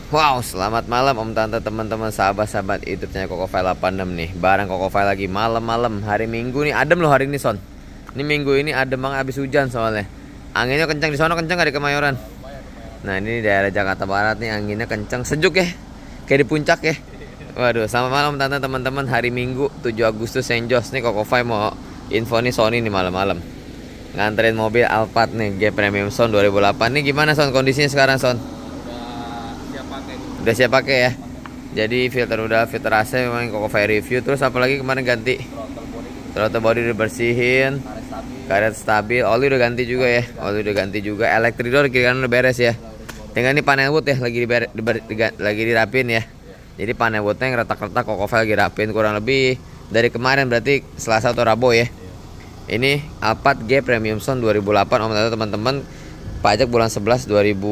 Wow, selamat malam om tante teman-teman sahabat-sahabat YouTube-nya Kokofile 86 nih. Barang Kokofile lagi malam-malam hari Minggu nih. Adem loh hari ini Son. Ini Minggu ini adem banget, habis hujan soalnya. Anginnya kencang, di sana kencang gak di Kemayoran? Nah ini daerah Jakarta Barat nih anginnya kencang, sejuk ya. Kayak di puncak ya. Waduh, selamat malam tante teman-teman, hari Minggu 7 Agustus St. Jos nih. Kokofile mau info nih Sony nih malam-malam. Nganterin mobil Alphard nih G Premium Son 2008. Nih gimana Son kondisinya sekarang Son? Udah siap pakai ya. Jadi filter udah, filter AC memang Kokofile review. Terus apalagi kemarin ganti throttle body udah bersihin, karet stabil, oli udah ganti juga ya. Oli udah ganti juga, electric door kiri kanan udah beres ya. Tinggal ini panel wood ya lagi dirapin ya. Jadi panel woodnya yang retak-retak Kokofile lagi rapin, kurang lebih dari kemarin, berarti Selasa atau Rabu ya. Ini Alphard G Premium Son 2008 om tante teman-teman. Pajak bulan 11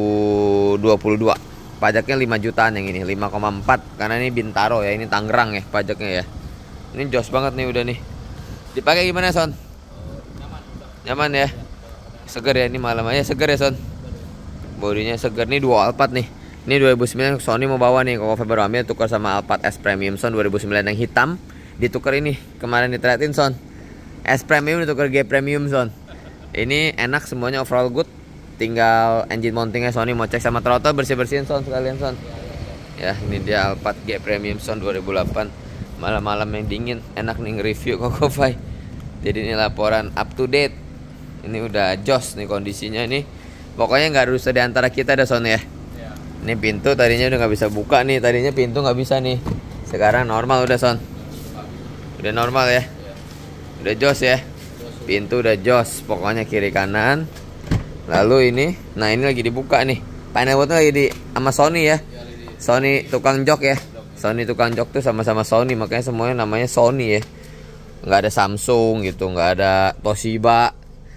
2022. Pajaknya 5 jutaan yang ini, 5,4 karena ini Bintaro ya, ini Tangerang ya pajaknya ya. Ini jos banget nih udah nih. Dipakai gimana Son? Nyaman ya. Seger ya, ini malam aja seger ya Son. Bodinya seger nih, dua Alphard nih. Ini 2009 Sony mau bawa nih, Kokofile baru ambil, tukar sama Alphard S Premium Son 2009 yang hitam. Ditukar ini, kemarin diteratin Son. S Premium ditukar G Premium Son. Ini enak semuanya, overall good. Tinggal engine mountingnya Sony mau cek sama throttle, bersih-bersihin Son sekalian Son. Ya ini dia Alphard G Premium Son 2008. Malam-malam yang dingin enak nih nge-review Kokofile. Jadi ini laporan up to date. Ini udah jos nih kondisinya nih. Pokoknya nggak rusak di antara kita ada Son ya. Ini pintu tadinya udah nggak bisa buka nih, tadinya pintu nggak bisa nih. Sekarang normal udah Son. Udah normal ya. Udah jos ya. Pintu udah jos, pokoknya kiri kanan. Lalu ini, nah ini lagi dibuka nih. Panel woodnya lagi di sama Sony ya. Sony tukang jok ya. Sony tukang jok tuh sama-sama Sony, makanya semuanya namanya Sony ya. Nggak ada Samsung gitu, nggak ada Toshiba.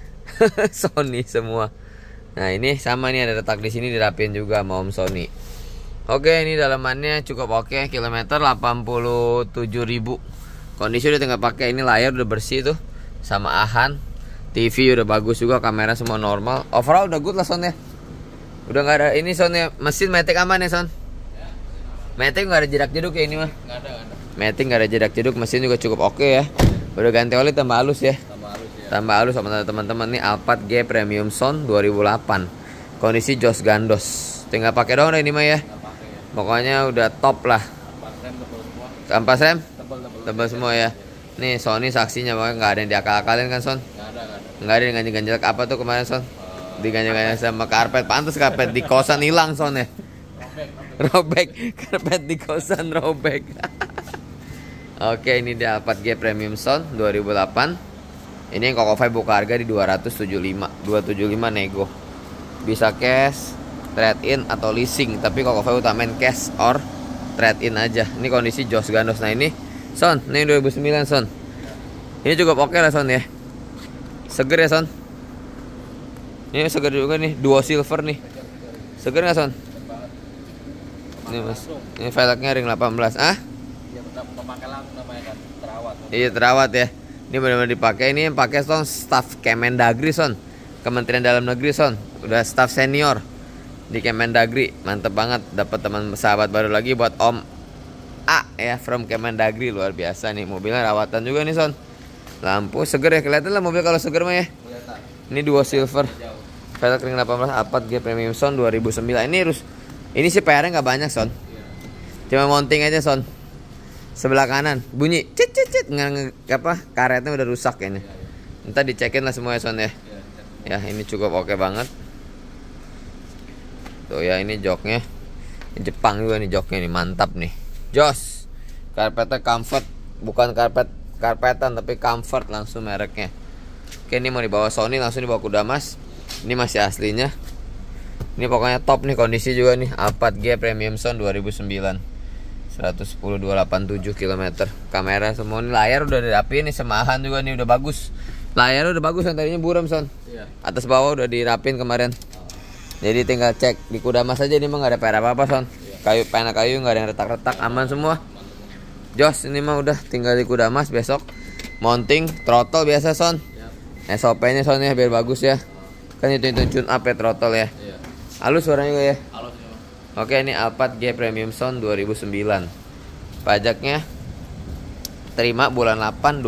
Sony semua. Nah ini sama nih, ada retak di sini dirapin juga sama Om Sony. Oke, ini dalamannya cukup oke, kilometer 87.000. Kondisi udah tinggal pakai, ini layar udah bersih tuh sama Ahan. TV udah bagus juga, kamera semua normal. Overall udah good lah Son ya. Udah nggak ada ini Son ya. Mesin matic aman ya Son. Matic nggak ada jedak jeduk ya ini mah. Nggak ada. Matic nggak ada jedak jeduk, mesin juga cukup oke ya. Udah ganti oli tambah halus ya. Tambah halus sama teman-teman nih Alphard G Premium Son 2008. Kondisi jos gandos. Tinggal pakai doang ini mah ya. Pokoknya udah top lah. Kampas rem tebal semua ya. Nih Sony saksinya, pokoknya nggak ada yang diakal-akalin kan Son. Nggak ada yang ganjel-ganjel apa tuh kemarin Son. Diganjel-ganjel sama karpet. Pantas karpet di kosan hilang Son ya. Robek. Karpet di kosan robek. Oke, ini dia Alphard G Premium Son 2008. Ini yang Kokofile buka harga di 275 nego. Bisa cash, trade in atau leasing, tapi Kokofile utamain cash or trade in aja. Ini kondisi jos gandos. Nah ini Son, ini 2009 Son. Ini cukup oke lah Son ya. Seger ya Son. Ini seger juga nih, duo silver nih. Seger nggak Son? Ini mas, ini velgnya ring 18. Ah? Iya terawat ya. Ini benar-benar dipakai. Ini yang pakai Son staff Kemendagri Son, Kementerian Dalam Negeri Son. Udah staff senior di Kemendagri. Mantep banget. Dapat teman sahabat baru lagi buat Om A ya, from Kemendagri, luar biasa nih. Mobilnya rawatan juga nih Son. Lampu seger ya, kelihatan lah mobil kalau seger mah ya. Ini duo silver, velg ring 18 Alphard G Premium Son 2009. Ini sih PR-nya nggak banyak Son. Cuma mounting aja Son. Sebelah kanan bunyi cit cit cit, apa karetnya udah rusak kayaknya. Ntar dicekin lah semua ya Son ya. Ya ini cukup oke banget. Tuh ya, ini joknya. Ini Jepang juga nih joknya nih, mantap nih. Jos. Karpetnya comfort, bukan karpetan tapi comfort langsung mereknya. Oke, ini mau dibawa Sony, langsung dibawa Kudamas. Ini masih aslinya. Ini pokoknya top nih kondisi juga nih Alphard G Premium Son 2009. 110.287 km. Kamera semua nih, layar udah dirapiin nih, semahan juga nih udah bagus. Layar udah bagus, yang tadinya buram Son. Atas bawah udah dirapin kemarin. Jadi tinggal cek di Kudamas aja, ini mah nggak ada PR apa-apa Son. Kayu, panel kayu nggak ada yang retak-retak, aman semua. Jos ini mah udah tinggal di Kudamas besok. Mounting throttle biasa Son. SOP-nya Son ya, biar bagus ya. Kan itu tune up ya throttle ya. Halus suaranya juga ya. Halus ya. Oke, ini Alphard G Premium Sound 2009. Pajaknya terima bulan 8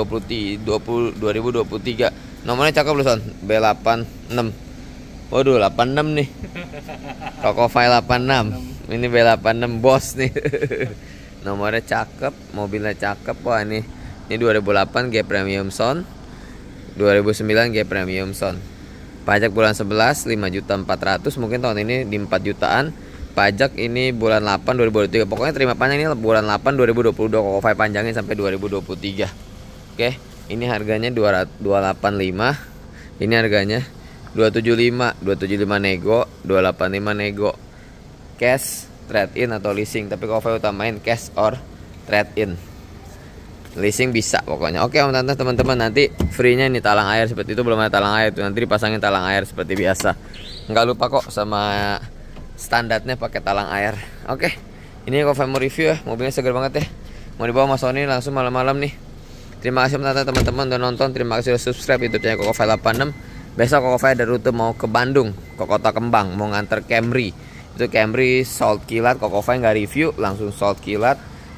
2023. Nomornya cakep loh Son, B86. Waduh, 86 nih. Koko File 86. Ini B86 bos nih. Nomornya cakep, mobilnya cakep. Wah, ini 2008 G Premium Sound, 2009 G Premium Sound. Pajak bulan 11 5.400.000, mungkin tahun ini di 4 jutaan. Pajak ini bulan 8 2023. Pokoknya terima panjang ini bulan 8 2022. Koko File panjangin sampai 2023. Oke, ini harganya 285. Ini harganya 275 nego, 285 nego. Cash, trade in atau leasing, tapi Koko File utamain cash or trade in. Leasing bisa pokoknya. Oke Om Tante, teman-teman, nanti free-nya ini talang air seperti itu. Belum ada talang air tuh, nanti dipasangin talang air seperti biasa. Nggak lupa kok sama standarnya pakai talang air. Oke, ini Koko File mau review ya. Mobilnya seger banget ya. Mau dibawa Mas Sony langsung malam-malam nih. Terima kasih Om Tante, teman-teman udah nonton. Terima kasih udah subscribe YouTube channel Koko File 86. Besok Koko File ada rute mau ke Bandung, ke Kota Kembang, mau nganter Camry. Itu Camry Salt Kilat. Koko File nggak review, langsung Salt Kilat.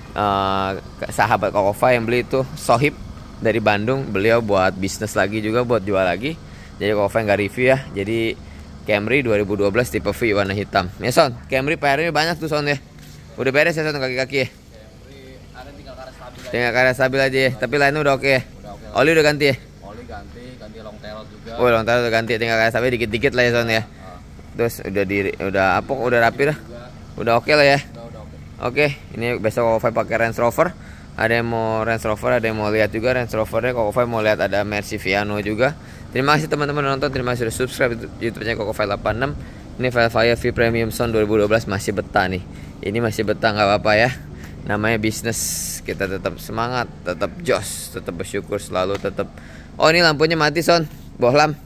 Sahabat Koko File yang beli itu Sohib dari Bandung. Beliau buat bisnis lagi juga, buat jual lagi. Jadi Koko File nggak review ya. Jadi Camry 2012 tipe V warna hitam. Ya Son, Camry PR-nya banyak tuh Son ya. Udah beres ya Son kaki-kaki ya. Camry ada tinggal karet stabil. Tinggal karet stabil aja ya. Tapi lainnya udah oke ya. Udah oke. Oli udah ganti ya. Oli ganti long tail juga. Oh, long tail udah ganti, tinggal karet stabil dikit-dikit lah ya Son ya. Terus udah apok, udah rapi dah. Udah oke lah ya. Udah oke. Oke, ini besok Koko File pakai Range Rover. Ada yang mau Range Rover, ada yang mau lihat juga Range Rovernya. Koko File mau lihat ada Mercy Viano juga. Terima kasih teman-teman nonton, terima kasih sudah subscribe YouTube-nya Koko File 86. Ini Velfire V Premium Sound 2012 masih betah nih. Ini masih betah nggak apa-apa ya. Namanya bisnis, kita tetap semangat, tetap jos, tetap bersyukur selalu, tetap. Oh, ini lampunya mati Son, bohlam.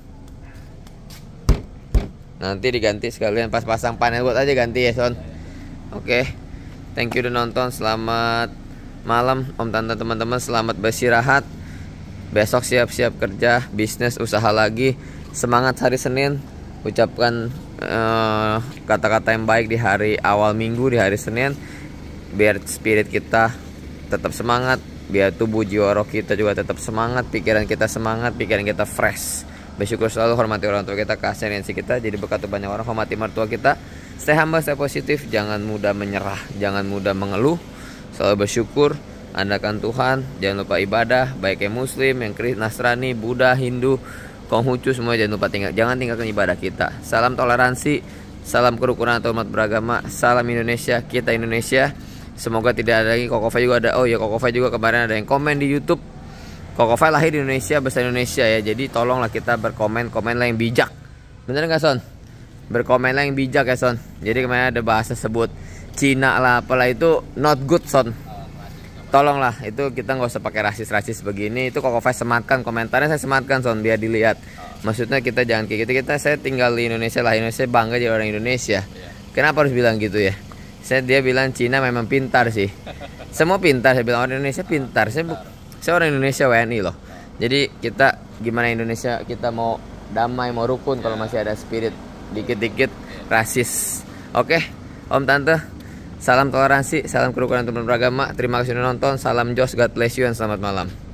Nanti diganti sekalian pas pasang panel buat aja ganti ya Son. Oke, thank you udah nonton. Selamat malam Om Tante, teman-teman, selamat beristirahat. Besok siap-siap kerja, bisnis, usaha lagi. Semangat hari Senin. Ucapkan kata-kata yang baik di hari awal minggu, di hari Senin. Biar spirit kita tetap semangat, biar tubuh jiwa roh kita juga tetap semangat, pikiran kita semangat, pikiran kita fresh. Bersyukur selalu, hormati orang tua kita, kasih energi kita, jadi berkat banyak orang, hormati mertua kita. Stay humble, stay positif, jangan mudah menyerah, jangan mudah mengeluh, selalu bersyukur, andalkan Tuhan, jangan lupa ibadah, baik yang Muslim, yang Kristen, Nasrani, Buddha, Hindu, Konghucu, semua jangan lupa jangan tinggalkan ibadah kita. Salam toleransi, salam kerukunan atau umat beragama, salam Indonesia, kita Indonesia. Semoga tidak ada lagi. Koko File juga ada. Oh ya, Koko File juga kemarin ada yang komen di YouTube. Koko File lahir di Indonesia, besar Indonesia ya. Jadi tolonglah kita berkomen lah yang bijak. Bener nggak Son? Berkomen lah yang bijak ya Son. Jadi kemarin ada bahasa sebut Cina lah, apalah, itu not good Son. Tolonglah, itu kita nggak usah pakai rasis begini. Itu Koko File sematkan, komentarnya saya sematkan Son, biar dilihat. Maksudnya kita jangan kayak gitu. Saya tinggal di Indonesia lah, Indonesia, bangga jadi orang Indonesia. Kenapa harus bilang gitu ya? Dia bilang Cina memang pintar sih. Semua pintar, saya bilang orang Indonesia pintar. Saya orang Indonesia WNI loh. Jadi kita gimana Indonesia, kita mau damai, mau rukun kalau masih ada spirit dikit-dikit rasis. Oke, Om Tante, salam toleransi, salam kerukunan teman beragama. Terima kasih sudah nonton. Salam jos, God bless you, dan selamat malam.